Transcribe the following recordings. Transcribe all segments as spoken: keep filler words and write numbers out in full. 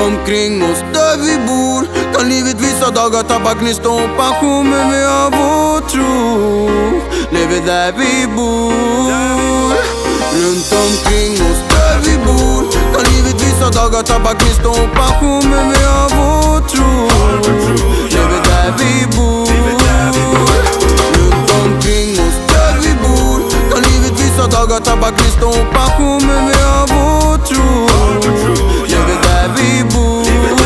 omkring oss där vi bor kan livet vissa dagar tappa gnist och passion, men vi har vår tro. Lever där vi bor. Runt omkring oss där vi bor kan livet vissa dagar tappa gnist och passion, men vi har vår tro. Lever där vi bor. Runt omkring oss där vi bor kan livet vissa dagar tappa gnist och passion, men vi har vår tro. Lever där vi bor.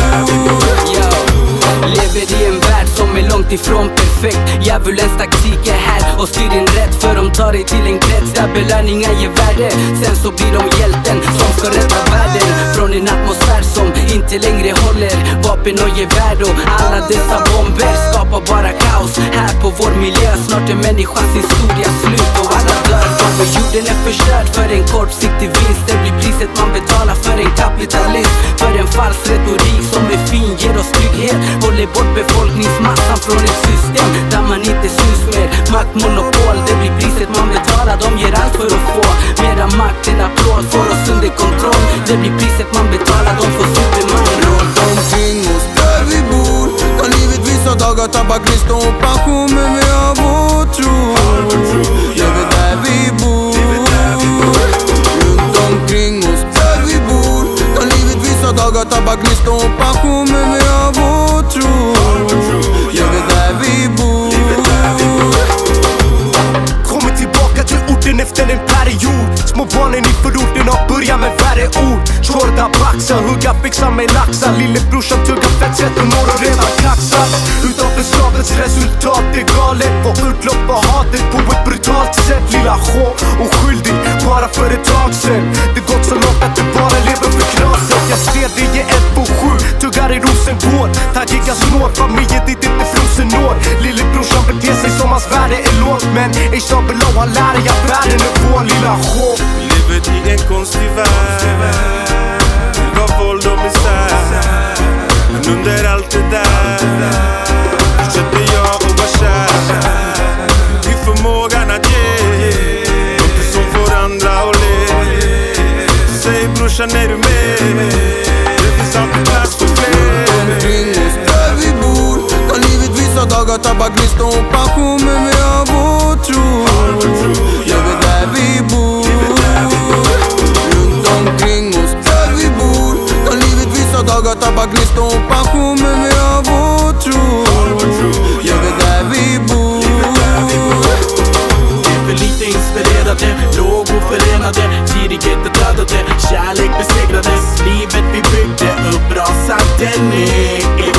Lever i en värld som är långt ifrån perfekt. Djävulens taktik är här och styr in rätt, för de tar dig till en krets där belöningar ger värde. Sen så blir de hjälten som ska rädda världen från en atmosfär som inte längre håller. Vapen och gevär och alla dessa bomber skapar bara kaos här på vår miljö. Snart är människans historia slut och alla dör, för jorden är förstörd för en kortsiktig vinst. Det blir priset man betalar för en kapitalist, för en falsk retorik som är fin, ger oss trygghet, håller bort befolkningsmassan från ett system där man inte syns mer. Maktmonopol, det blir priset man betalar. De ger allt för att få mera makt, en applåd får oss under kontroll. Det blir priset man betalar, de får superman. Runt omkring oss där vi bor kan livet vissa dagar tappa gnist och passion, men vi har vår tro. Lever där vi bor. Runt omkring oss där vi bor kan livet vissa dagar tappa gnist och passion, men vi har vår tro. Lever där vi bor. Kommer tillbaka till orten efter en period. Små barnen i förorten har börjat med värre ord. Tjorda baxa, hugga, fixa med laxa. Lillebrorsan tuggar fett, tretton år och redan kaxat. Utanför slavets resultat är galet. Och utloppar hatet på ett brutalt sätt. Lilla H, oskyldig, bara för ett tag sen. Det gått så långt att du bara lever för knaset. Jag ser dig i ett på sju, tuggar i Rosengård. Tajikas snår, familjen dit inte frosen når. Lillebrorsan beter sig som hans värde är lågt, men ej below, han lär dig att världen är vår. Lilla H, lever i en konstig värld, gav våld och misär. Men under allt det där fortsätter jag att vara kär i förmågan att ge något som får andra att le. Säg brorsan, är du med? Det finns alltid plats för fler. Omkring oss där vi bor kan livet vissa dagar tappa gnist och passion, men vi har vår tro. Lever där vi bor. Runt omkring oss där vi bor kan livet vissa dagar tappa gnist och passion, men vi har vår tro. Lever där vi bor. Det är för lite inspirerade, lågor förenade, tidigheter dödade, kärlek besegrades. Livet vi byggde upp rasade ner.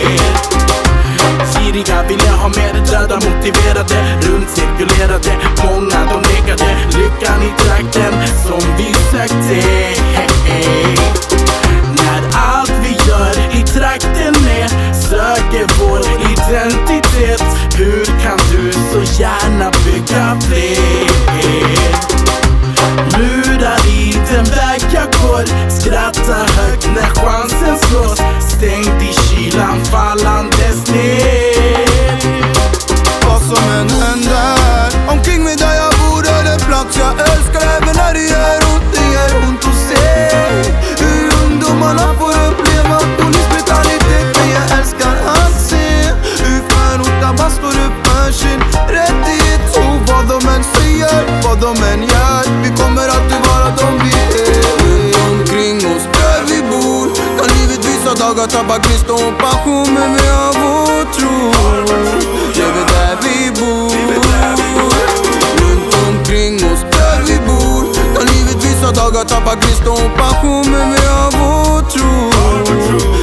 Giriga ville ha mer, döda motiverade, runt cirkulerade, många de nekade lyckan i trakten som vi sökte. När allt vi gör i trakten är söker vår identitet, hur kan du så gärna bygga fler? Murar i den väg jag går, skratta högt när chansen slås, stängd i kylan fallandes ner. Vad som än händer omkring mig där jag bor är det plats jag älskar, även när det gör ont. Det gör ont att se hur ungdomarna får uppleva polisbrutaliteten. Jag älskar att se hur förorten bara står upp för sin rättighet. Och vad de än säger, vad de än gör, vi kommer alltid vara de vi är. Runt omkring oss där vi bor kan livet vissa dagar tappa gnist och passion, men vi har vår tro. Lever där vi bor. Runt omkring oss där vi bor kan livet vissa dagar tappa gnist och passion, men vi har vår tro.